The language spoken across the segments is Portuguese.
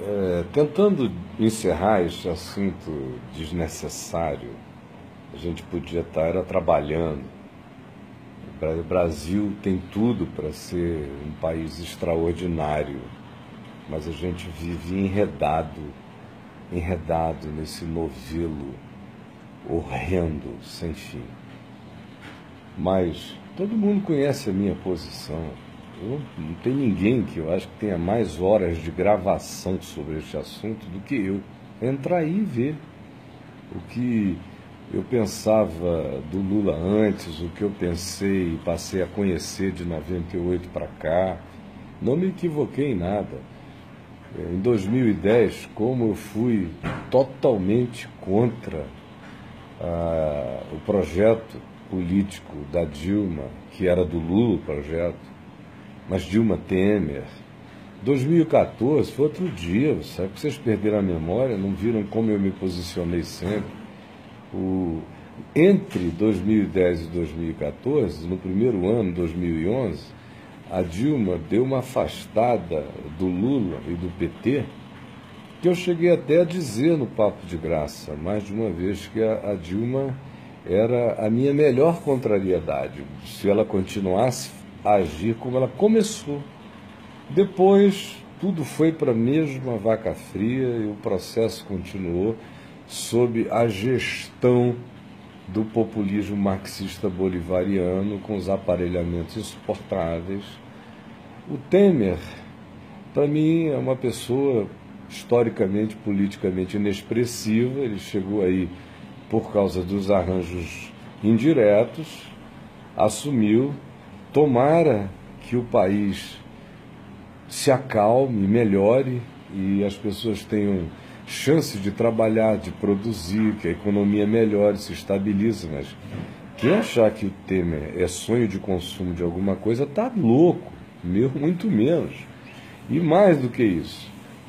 Tentando encerrar este assunto desnecessário, a gente podia estar trabalhando. O Brasil tem tudo para ser um país extraordinário, mas a gente vive enredado nesse novelo horrendo, sem fim. Mas todo mundo conhece a minha posição. Não tem ninguém que eu acho que tenha mais horas de gravação sobre este assunto do que eu. Entrar aí e ver o que eu pensava do Lula antes, o que eu pensei e passei a conhecer de 98 para cá. Não me equivoquei em nada. Em 2010, como eu fui totalmente contra o projeto político da Dilma, que era do Lula o projeto, mas Dilma Temer. 2014 foi outro dia, sabe que vocês perderam a memória, não viram como eu me posicionei sempre. Entre 2010 e 2014, no primeiro ano, 2011, a Dilma deu uma afastada do Lula e do PT, que eu cheguei até a dizer no Papo de Graça, mais de uma vez, que a Dilma era a minha melhor contrariedade, se ela continuasse a agir como ela começou. Depois, tudo foi para a mesma vaca fria e o processo continuou sob a gestão do populismo marxista bolivariano, com os aparelhamentos insuportáveis. O Temer, para mim, é uma pessoa historicamente, politicamente inexpressiva. Ele chegou aí por causa dos arranjos indiretos, assumiu. Tomara que o país se acalme, melhore e as pessoas tenham chance de trabalhar, de produzir, que a economia melhore, se estabilize. Mas quem achar que o Temer é sonho de consumo de alguma coisa está louco, muito menos. E mais do que isso,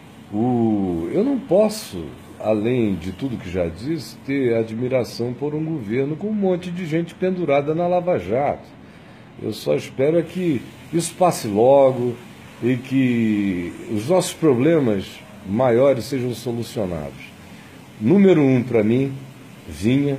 eu não posso, além de tudo que já disse, ter admiração por um governo com um monte de gente pendurada na Lava Jato. Eu só espero é que isso passe logo e que os nossos problemas maiores sejam solucionados. Número 1 para mim vinha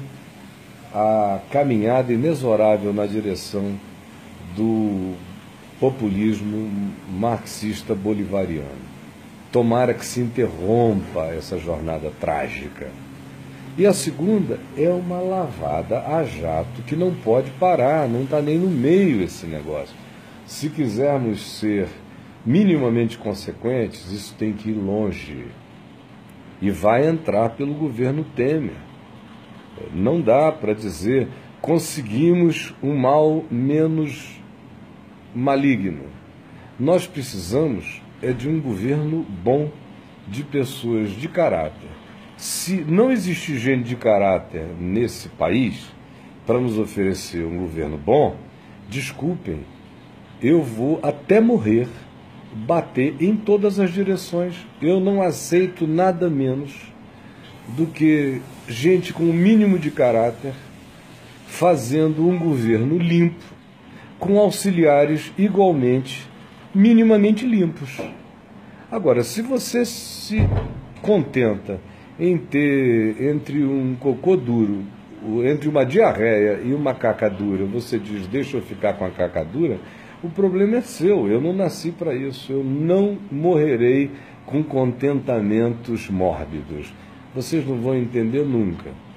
a caminhada inexorável na direção do populismo marxista bolivariano. Tomara que se interrompa essa jornada trágica. E a segunda é uma lavada a jato que não pode parar, não está nem no meio esse negócio. Se quisermos ser minimamente consequentes, isso tem que ir longe. E vai entrar pelo governo Temer. Não dá para dizer conseguimos um mal menos maligno. Nós precisamos de um governo bom, de pessoas de caráter. Se não existe gente de caráter nesse país para nos oferecer um governo bom, desculpem, eu vou até morrer bater em todas as direções. Eu não aceito nada menos do que gente com o mínimo de caráter fazendo um governo limpo, com auxiliares igualmente, minimamente limpos. Agora, se você se contenta em ter entre um cocô duro, entre uma diarreia e uma caca dura, você diz, deixa eu ficar com a caca dura, o problema é seu, eu não nasci para isso, eu não morrerei com contentamentos mórbidos. Vocês não vão entender nunca.